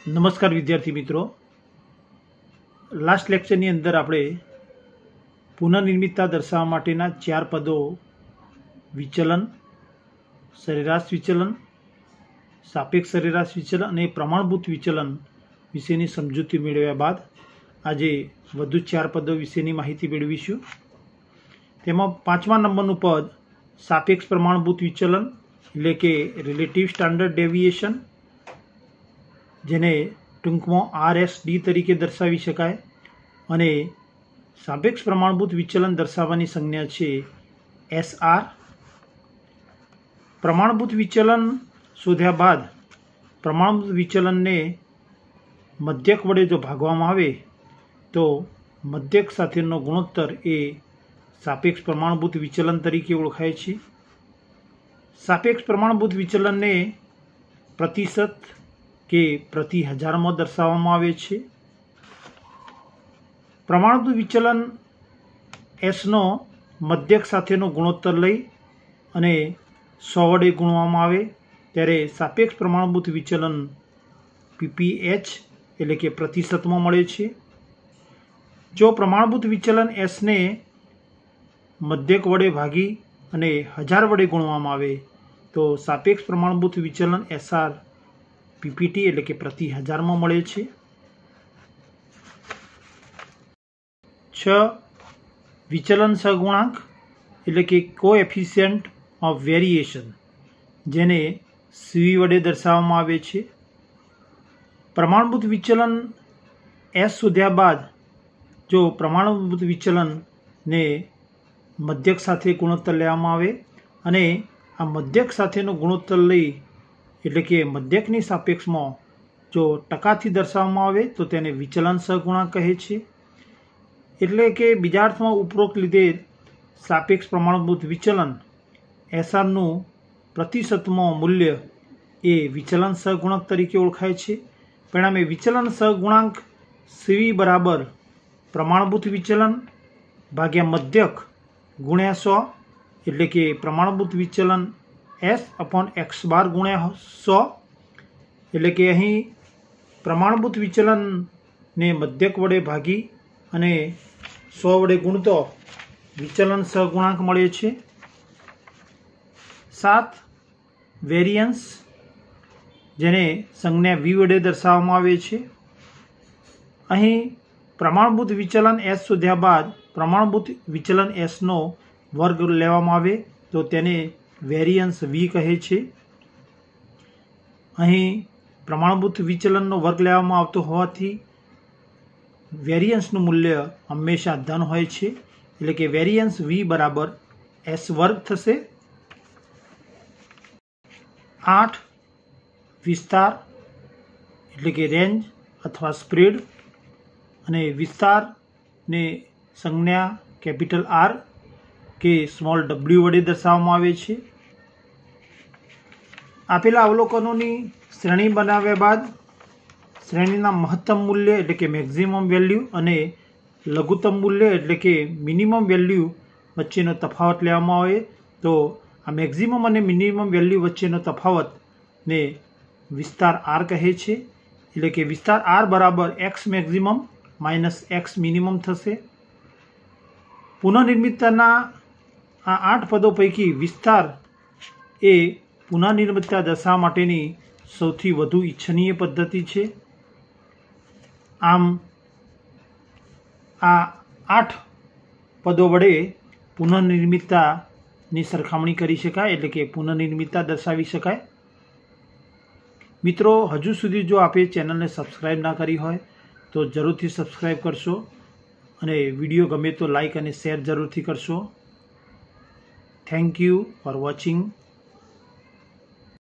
નમસ્કાર વિદ્યાર્થી મિત્રો, લાસ્ટ લેક્ચરની અંદર આપણે પુનઃનિર્મિતતા દર્શાવવા માટેના 4 પદો વિચલન, સરેરાશ વિચલન, સાપેક્ષ સરેરાશ વિચલન અને પ્રમાણભૂત વિચલન વિશેની સમજૂતી મેળવ્યા બાદ આજે વધુ 4 પદો વિશેની માહિતી મેળવીશું. તેમાં 5મા નંબરનું પદ સાપેક્ષ પ્રમાણભૂત વિચલન એટલે કે રિલેટિવ સ્ટાન્ડર્ડ ડેવિએશન, જેને ટૂંકમાં RSD તરીકે દર્શાવી શકાય, અને સાપેક્ષ પ્રમાણભૂત વિચલન દર્શાવવાની સંજ્ઞા છે SR. પ્રમાણભૂત વિચલન શોધ્યા બાદ પ્રમાણભૂત વિચલનને મધ્યક વડે જો ભાગવામાં આવે તો મધ્યક સાથેનો ગુણોત્તર એ સાપેક્ષ પ્રમાણભૂત વિચલન તરીકે ઓળખાય છે. સાપેક્ષ પ્રમાણભૂત વિચલનને પ્રતિશત કે પ્રતિ હજારમાં દર્શાવવામાં આવે છે. પ્રમાણભૂત વિચલન એસનો મધ્યક સાથેનો ગુણોત્તર લઈ અને 100 વડે ગુણવામાં આવે ત્યારે સાપેક્ષ પ્રમાણભૂત વિચલન PPH એટલે કે પ્રતિશતમાં મળે છે. જો પ્રમાણભૂત વિચલન એસને મધ્યક વડે ભાગી અને 1000 વડે ગુણવામાં આવે તો સાપેક્ષ પ્રમાણભૂત વિચલન SR PPT એટલે કે પ્રતિ હજારમાં મળે છે. 6. વિચલન સહગુણાંક એટલે કે કોએફિશિયન્ટ ઓફ વેરિએશન, જેને CV વડે દર્શાવવામાં આવે છે. પ્રમાણભૂત વિચલન S શોધ્યા બાદ જો પ્રમાણભૂત વિચલનને મધ્યક સાથે ગુણોત્તર લેવામાં આવે અને આ મધ્યક સાથેનો ગુણોત્તર લઈ એટલે કે મધ્યકની સાપેક્ષમાં જો ટકાથી દર્શાવવામાં આવે તો તેને વિચલન સહગુણાંક કહે છે. એટલે કે બીજા અર્થમાં ઉપરોક્ત લીધે સાપેક્ષ પ્રમાણભૂત વિચલન SRનું પ્રતિશતમાં મૂલ્ય એ વિચલન સહગુણાંક તરીકે ઓળખાય છે. પરિણામે વિચલન સહગુણાંક CV બરાબર પ્રમાણભૂત વિચલન ભાગ્યા મધ્યક ગુણ્યા 100 એટલે કે પ્રમાણભૂત વિચલન S/x બાર ગુણ્યા 100. એટલે કે અહીં પ્રમાણભૂત વિચલનને મધ્યક વડે ભાગી અને 100 વડે ગુણતો વિચલન સહગુણાંક મળે છે. 7. વેરિયન્સ, જેને સંજ્ઞા V વડે દર્શાવવામાં આવે છે. અહીં પ્રમાણભૂત વિચલન S શોધ્યા બાદ પ્રમાણભૂત વિચલન Sનો વર્ગ લેવામાં આવે તો તેને વેરિયન્સ V કહે છે. અહીં પ્રમાણભૂત વિચલનનો વર્ગ લેવામાં આવતો હોવાથી વેરિયન્સનું મૂલ્ય હંમેશા ધન હોય છે, એટલે કે વેરિયન્સ V બરાબર S વર્ગ થશે. 8. વિસ્તાર એટલે કે રેન્જ અથવા સ્પ્રેડ, અને વિસ્તારને સંજ્ઞા કેપિટલ R કે સ્મોલ w વડે દર્શાવવામાં આવે છે. આપેલા અવલોકનોની શ્રેણી બનાવ્યા બાદ શ્રેણીના મહત્તમ મૂલ્ય એટલે કે મેક્ઝિમમ વેલ્યુ અને લઘુત્તમ મૂલ્ય એટલે કે મિનિમમ વેલ્યુ વચ્ચેનો તફાવત લેવામાં આવે તો આ મેક્ઝિમમ અને મિનિમમ વેલ્યુ વચ્ચેનો તફાવતને વિસ્તાર R કહે છે. એટલે કે વિસ્તાર R બરાબર x maximum minus x minimum થશે. પુનઃનિર્મિતતાના આ 8 પદો પૈકી વિસ્તાર એ પુનઃનિર્મિતતા દર્શાવવા માટેની સૌથી વધુ ઈચ્છનીય પદ્ધતિ છે. આમ આ 8 પદો વડે પુનઃનિર્મિતતાની સરખામણી કરી શકાય, એટલે કે પુનઃનિર્મિતતા દર્શાવી શકાય. મિત્રો, હજુ સુધી જો આપે ચેનલને સબસ્ક્રાઈબ ના કરી હોય તો જરૂરથી સબસ્ક્રાઈબ કરશો, અને વિડીયો ગમે તો લાઈક અને શેર જરૂરથી કરશો. Thank you for watching.